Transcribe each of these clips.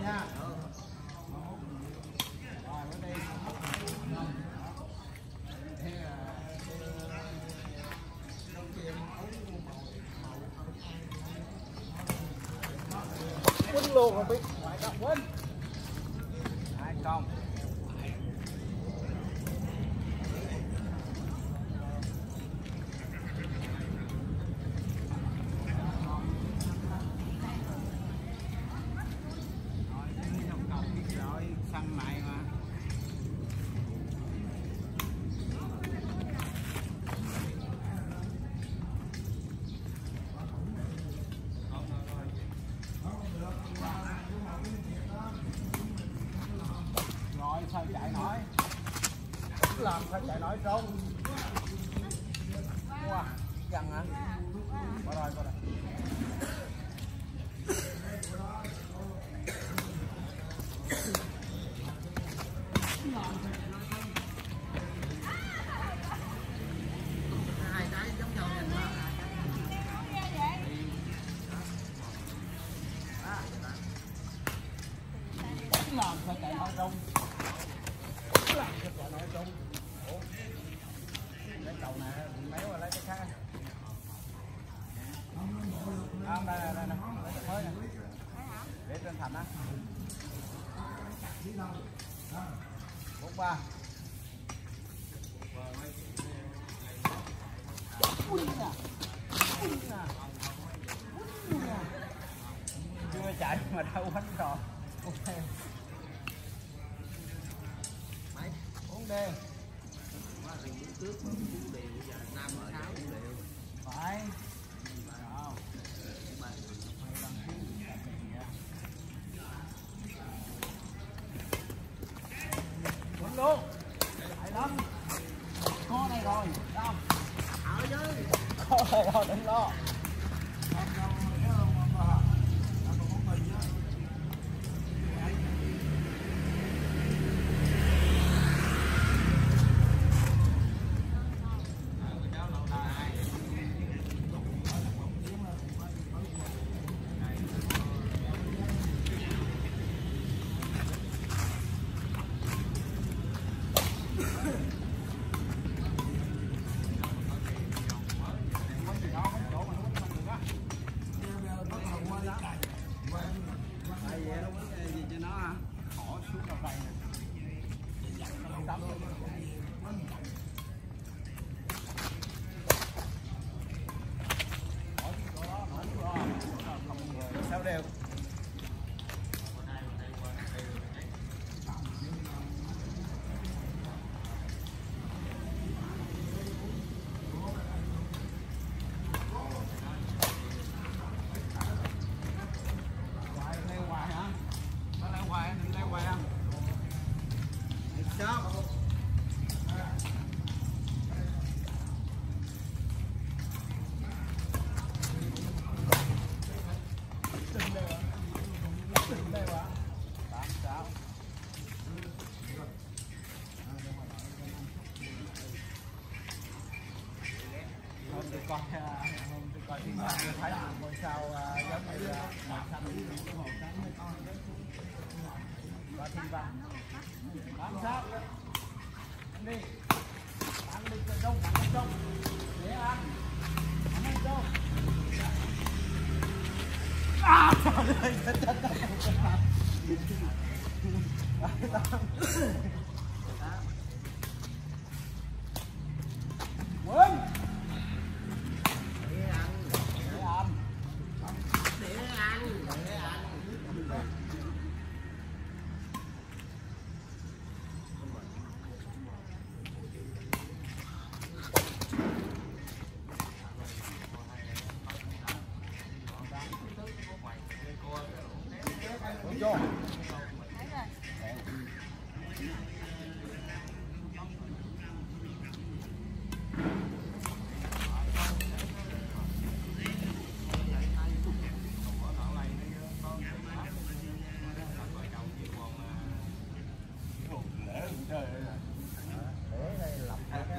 nha. Quýnh luôn rồi biết. Ngoại công quýnh. 2 công. Săn này mà. Rồi sao chạy nổi, làm sao chạy nổi trốn. Wow, gần hả? Qua rồi, qua rồi. Hai cái giống nhau nhìn mà. Làm sao chạy nổi trốn. Làm sao chạy nổi trốn. Ủa, cái cầu này bị méo rồi, lấy cái khác. Không, đây nè, mới nè. Để trên thành á. 43. Chưa chạy mà đã quánh rồi. Ok. Mấy 4D. Phải. Quýnh luôn. Chạy lắm. Có đây rồi. Đâu? Ở chứ. Có đây rồi, đừng lo. Gì cho nó hả? Bỏ xuống đầu đây nè. Sao đều. Tôi coi phim tôi thấy ngôi sao giống như màu xanh cái màu trắng mấy con và thiên văn bám sát đi ăn đi trong để ăn trong trời ơi chết quên vô. Để đây lập cái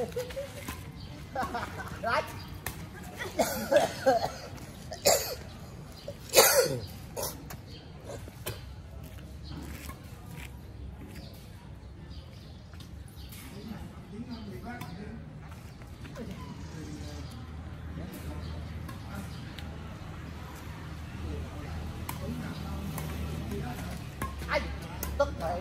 Right. Ai tức rồi.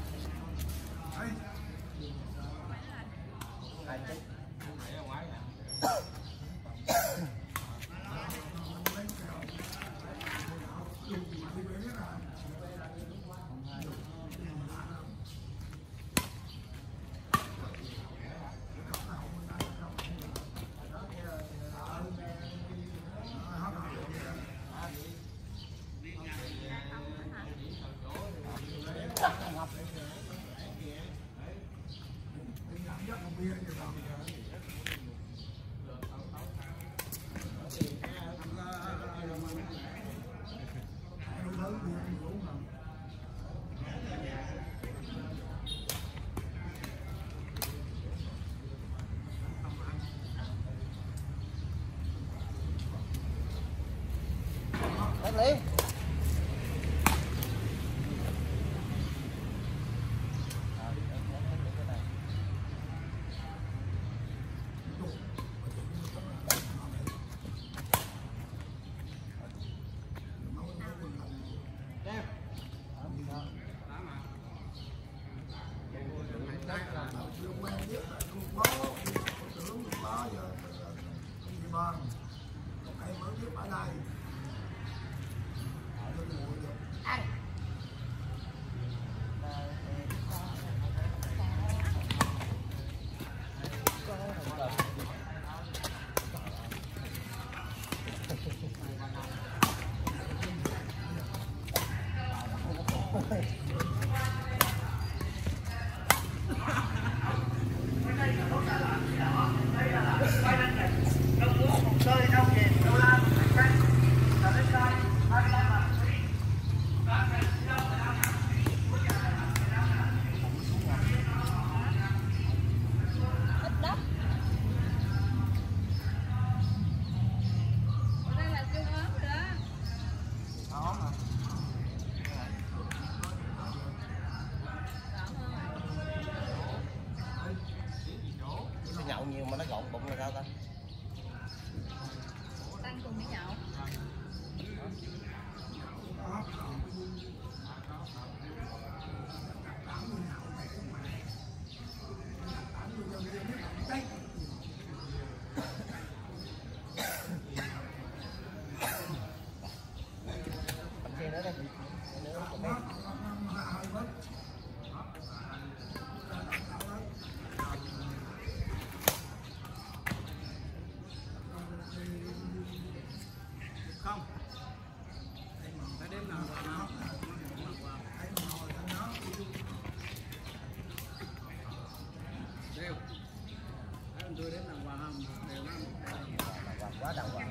Lên. Nhậu nhiều mà nó gọn bụng là sao ta? Tăng cùng đi nhậu. Cầm xe nữa đây. Không. Đã đến nào rồi nào? Đều. Em đưa đến nào vào hầm đều lắm. Quá đầu vào.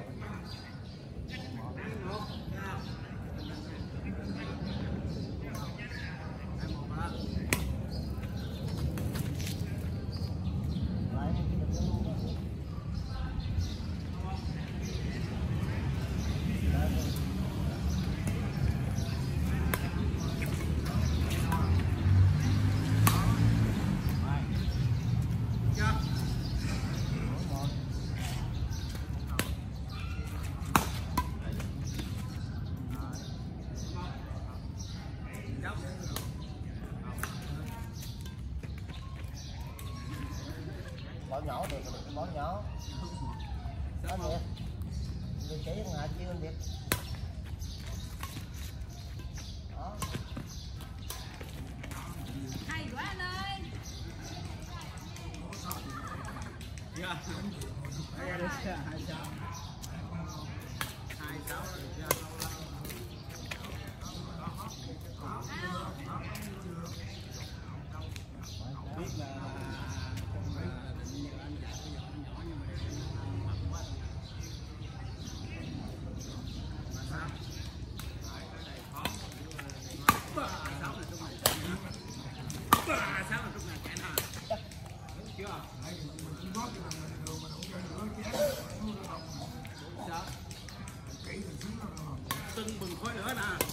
Món nhỏ được, món nhỏ. Đó nè. Người chỉ ngã chiêu anh Việt. Đó. Hay quá anh ơi. Dạ. Đây là 26. 26 là được chưa? Biết là chưa? Sao? Tưng bừng khói lửa nè.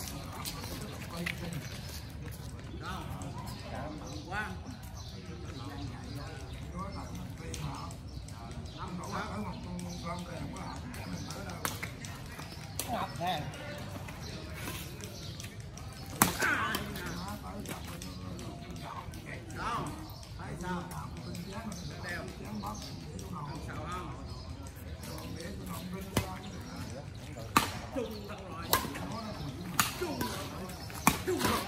Đâu? Mặn quá. Ngập nè. Đâu? Thấy sao? Đeo. Ăn sao không? Trung đâu rồi. Trung rồi. Trung rồi.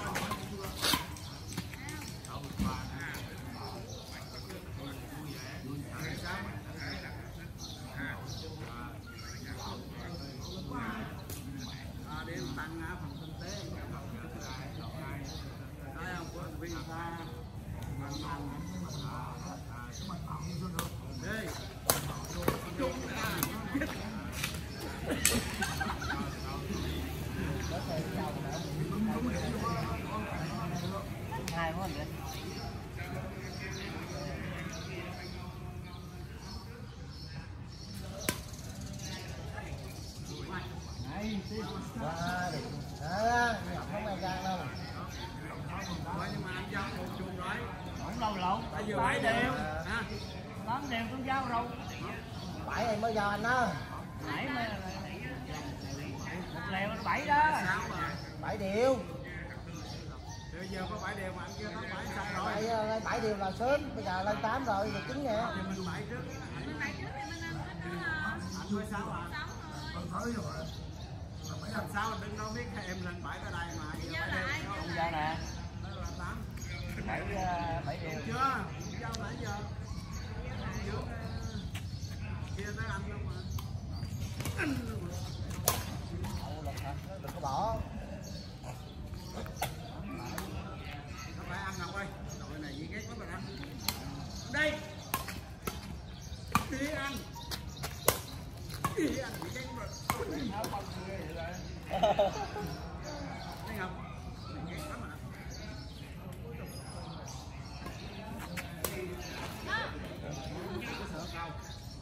Đem tăng phần kinh tế thấy không, có viên xa đi chung Hai quá vậy. Quá đi. Ngập không ai gan đâu. nhưng mà anh giao một chuồng rồi không đâu lộn ta vừa bảy đều ha 8 đều tôi giao đâu 7 này mới giao anh đó. 7 mới một lèo nó 7 đó 6 rồi 7 điều. bây giờ có 7 đều mà anh kia nó 7 sao rồi 7 điều là sớm, bây giờ lên 8 rồi, giờ 9 nè. thì mình 7 trước Mình phải trước thì mình ăn hết đó hả? anh mới 6 à làm sao anh đừng đâu biết em lên 7 tới đây mà Thì giao lại. không giao nè đó là 8 7 điều chưa giao nãy giờ trước kia tới anh luôn mà Đừng có bỏ. nó phải ăn Ngọc ơi đội này gì ghét lắm rồi đó đây đi ăn gì ghét rồi thấy không ghét lắm rồi sợ cao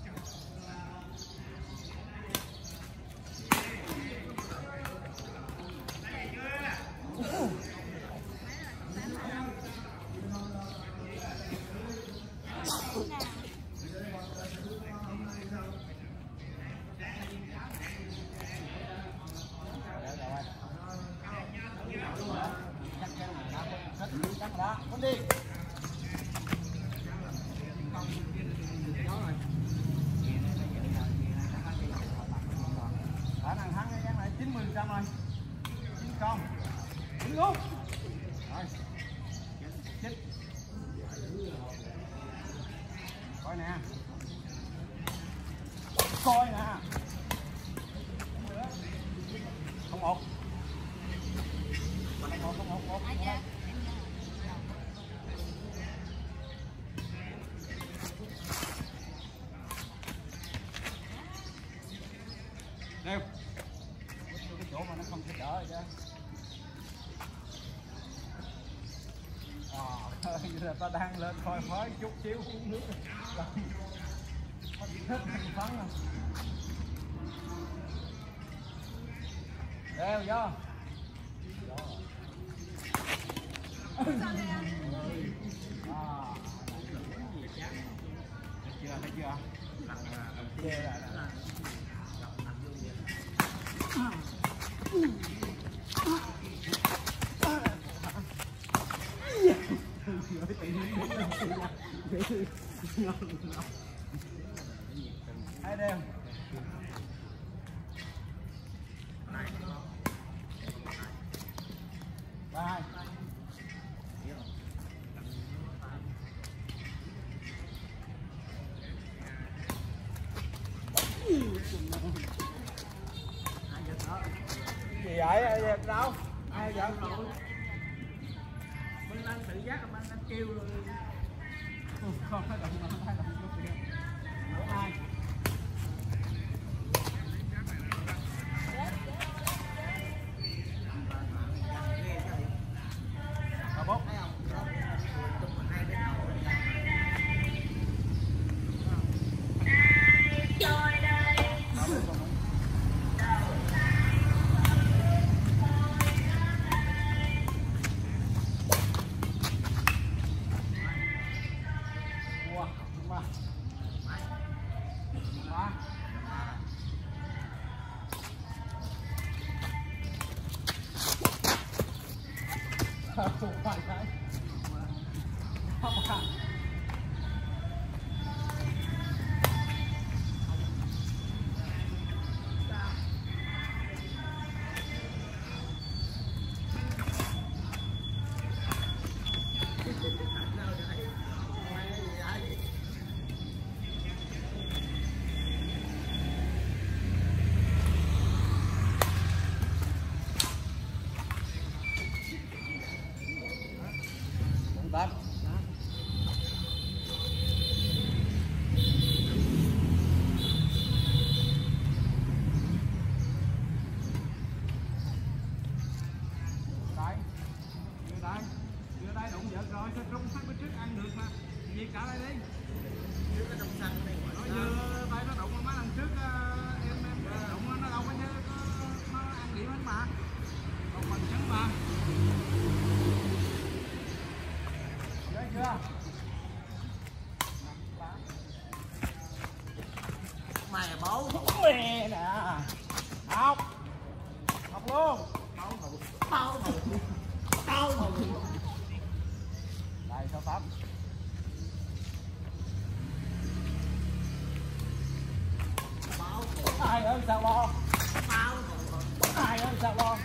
Chắc đó, con đi. khả năng thắng cái ván này 90% rồi 9 không 9 luôn rồi 9 coi nè coi nè không một không một Ai dạ? đều cái chỗ mà nó không thể đỡ chứ giờ ta đang lên coi phới chút xíu uống nước có thích thành phấn không đều vô thấy chưa chê rồi đó hai đêm ba hai gì vậy ai đâu ai giận mình đang tự giác mà anh đang kêu rồi không phải động chút kia hai ba bốn ba ba không phải đấy không phải Tám. Đây. Đưa đây đụng vợt rồi, sao trung sát bên trước ăn được mà. Gì cả đây đi. Trước cái trong xanh này Nó vừa tay nó đụng mấy lần trước em đụng nó đâu có chứ nó ăn điểm hết mà. Còn mình trắng mà. Ghê chưa? mày bố Mẹ nè. Học. Học luôn. tao Đây số 8. Ai ơi sao lo. Ai ơi sao lo.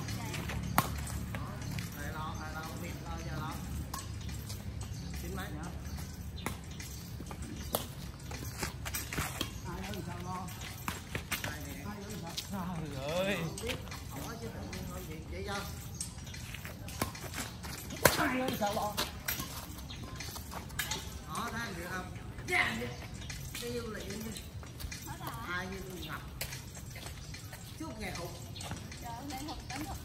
biết lo giờ lo chín mấy nhá Ai ơi sao lo. ai nè Ai ơi sao. Trời ơi. biết hỏi chứ tự nhiên thôi gì vậy cho Ai ơi sao lo. họ thấy được không dạ cái du lịch như ai như ngập trước ngày hụt Trời ơi, hụt đánh hụt